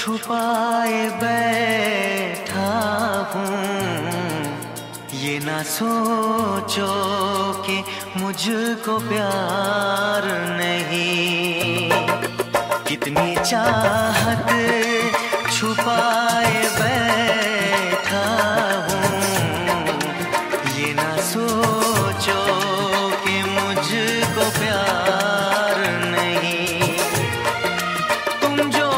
छुपाए बैठा हूँ, ये ना सोचो कि मुझको प्यार नहीं। कितनी चाहत छुपाए बैठा हूँ, ये ना सोचो कि मुझको प्यार नहीं। तुम जो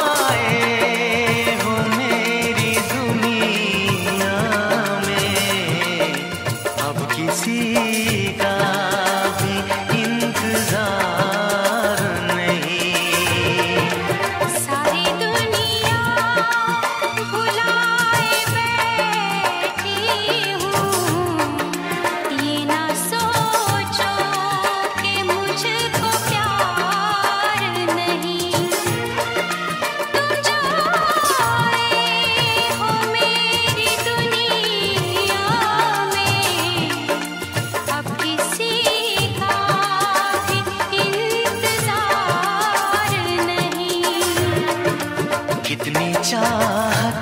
आए हो मेरी दुनिया में, अब किसी का भी इंतजार नहीं। सारी दुनिया भुलाए बैठी हूँ, ये ना सोचो कि मुझको प्यार नहीं। तुम जो आए हो मेरी दुनिया में, अब किसी का भी इंतजार नहीं। कितनी चाहत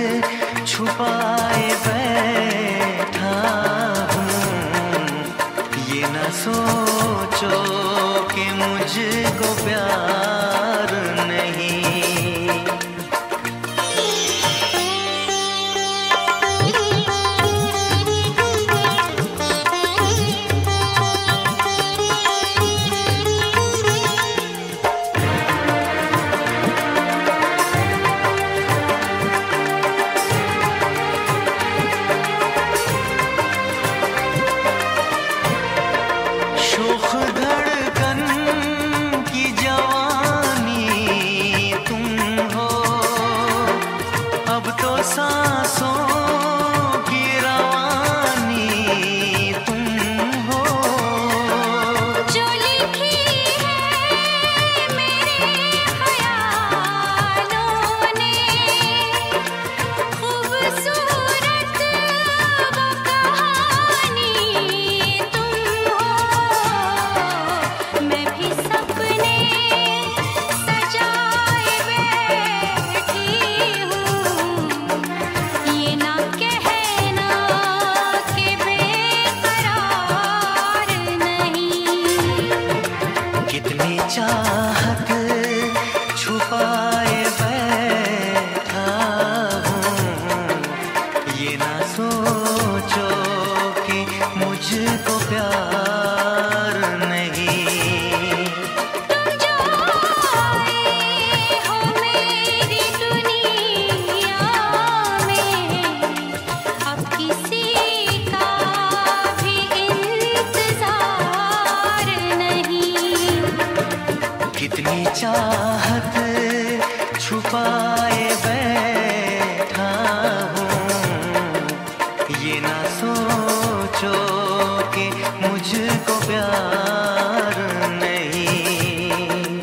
छुपाए बैठा हूँ, ये ना सोचो कि मुझको प्यार नहीं। शोख धड़कन की जवानी तुम हो, अब तो सांसों की रवानी तुम हो। जो लिखी है मेरे ख्यालों ने, खूबसूरत वो कहानी तुम हो। मैं भी सपने सजाए बैठी हूँ, ये ना कहना कि बेकरार नहीं। कितनी चाहत छुपाए बैठा हूँ, ये ना सोचो कि मुझको प्यार नहीं। तुम जो आए हो मेरी दुनिया में, अब किसी का भी इंतजार नहीं। कितनी चाहत छुपाए बैठा हूँ, ये ना सोचो कि मुझको प्यार नहीं।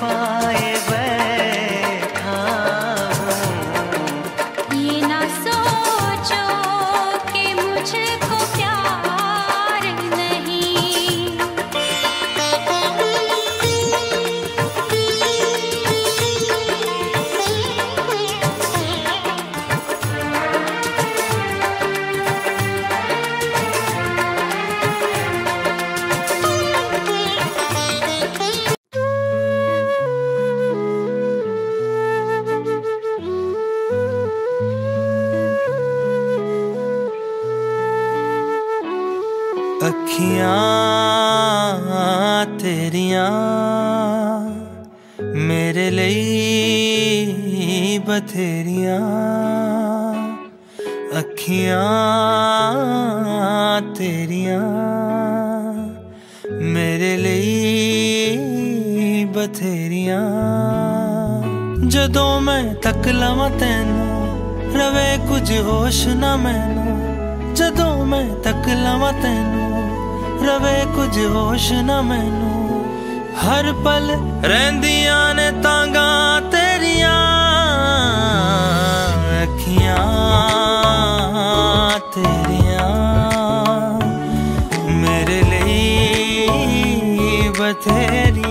पाए बैठा हूँ। ये ना सोचो कि मुझको प्यार नहीं। अखियां तेरियां मेरे लिए बथेरियां, अखियां तेरियां मेरे लिए बथेरियां। जदों मैं तक लवां तैनू रवे कुछ होश ना मैनू, जदों मैं तक लवां तैनू रवे कुछ होश ना मैनू। हर पल रहिंदियां ने तांगा तेरियां, अखियां तेरियां मेरे लिए बथेरियां।